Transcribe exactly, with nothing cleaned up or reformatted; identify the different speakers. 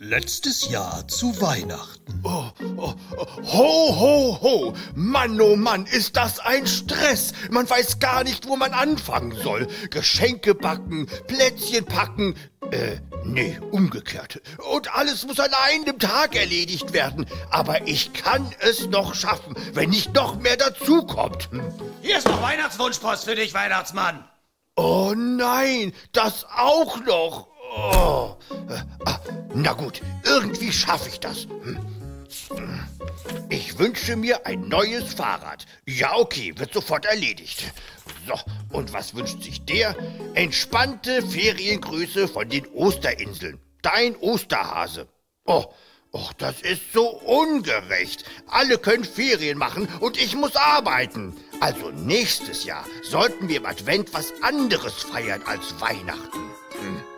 Speaker 1: Letztes Jahr zu Weihnachten.
Speaker 2: Oh, oh, oh, ho, ho, ho! Mann, oh Mann, ist das ein Stress! Man weiß gar nicht, wo man anfangen soll. Geschenke backen, Plätzchen packen. Äh, nee, umgekehrt. Und alles muss an einem Tag erledigt werden. Aber ich kann es noch schaffen, wenn nicht noch mehr dazukommt. Hm.
Speaker 3: Hier ist noch Weihnachtswunschpost für dich, Weihnachtsmann.
Speaker 2: Oh nein, das auch noch. Oh. Ah, na gut, irgendwie schaffe ich das. Hm. Ich wünsche mir ein neues Fahrrad. Ja, okay, wird sofort erledigt. So, und was wünscht sich der? Entspannte Feriengrüße von den Osterinseln. Dein Osterhase. Oh, oh, das ist so ungerecht. Alle können Ferien machen und ich muss arbeiten. Also nächstes Jahr sollten wir im Advent was anderes feiern als Weihnachten. Hm.